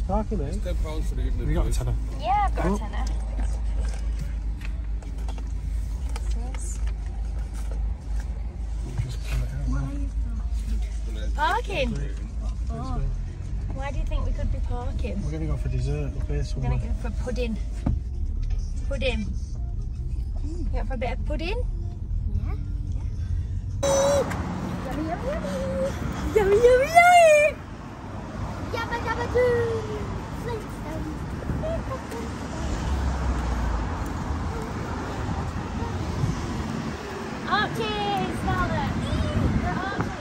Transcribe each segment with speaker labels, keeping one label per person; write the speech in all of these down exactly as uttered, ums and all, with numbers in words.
Speaker 1: parking, mate.
Speaker 2: ten pounds for the evening.
Speaker 1: Have you got a tenner?
Speaker 3: Yeah, I've got
Speaker 1: Oh.
Speaker 3: a tenner.
Speaker 1: Just pull it out now.
Speaker 3: Parking? Oh. Why do you think we could be parking?
Speaker 1: We're going to go for dessert up here
Speaker 3: We're
Speaker 1: somewhere.
Speaker 3: going to go for pudding. Pudding. You go for a bit of pudding?
Speaker 4: Yeah.
Speaker 3: Yummy, yummy, yummy! Yummy, yummy, yummy!
Speaker 4: Yabba dabba doo! Flintstones.
Speaker 3: Archie, Scarlett! We're Archie!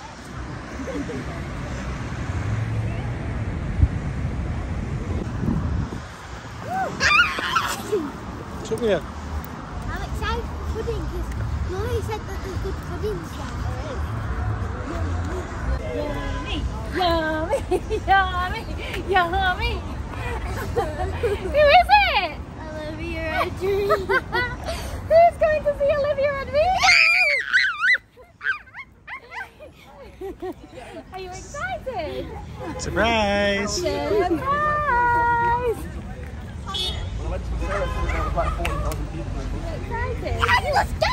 Speaker 1: Took me here.
Speaker 4: I'm excited for pudding because Molly said that there's good puddings there.
Speaker 3: Yummy, yummy, yummy, yummy. Who is it?
Speaker 4: Olivia Rodrigo.
Speaker 3: Who's going to see Olivia Rodrigo? Are you excited?
Speaker 1: Surprise!
Speaker 3: Surprise! Excited?
Speaker 4: Let's go!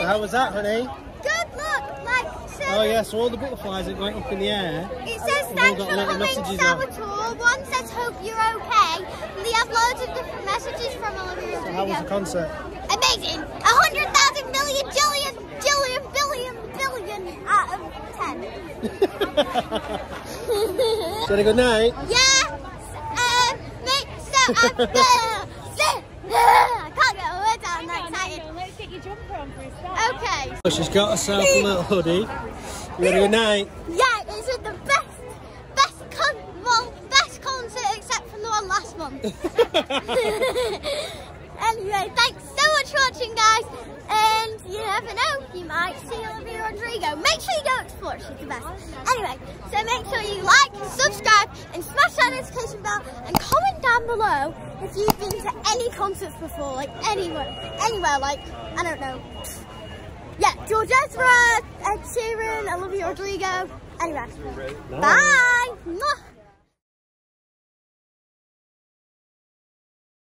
Speaker 1: how was that, honey?
Speaker 4: Good luck, like, so
Speaker 1: Oh yeah, so all the butterflies that went up in the air.
Speaker 4: it says
Speaker 1: We've all
Speaker 4: thanks
Speaker 1: got
Speaker 4: for
Speaker 1: little
Speaker 4: coming,
Speaker 1: messages
Speaker 4: Salvatore. One says hope you're okay. And they have loads of different messages from Olivia
Speaker 1: So how was the
Speaker 4: Rodrigo.
Speaker 1: concert?
Speaker 4: Amazing. A hundred thousand million jillion jillion billion billion out of ten.
Speaker 1: So had a good night?
Speaker 4: Yeah. Um, make so I'm I can't get a word out. I'm that excited.
Speaker 3: Let's get your jumper on for a start.
Speaker 4: Okay.
Speaker 1: So she's got herself a little hoodie. You had a good night?
Speaker 4: Yeah, it's the best, best con well, best concert except from the one last month. Anyway, thanks so much for watching, guys. And you never know, you might see Olivia Rodrigo. Make sure you go explore, she's the best. Anyway, so make sure you like, subscribe, and smash that notification bell, and comment down below if you've been to any concerts before, like anywhere, anywhere, like, I don't know. Yeah, George Ezra, Ed Sheeran, Olivia Rodrigo. Anyway, bye. Mwah.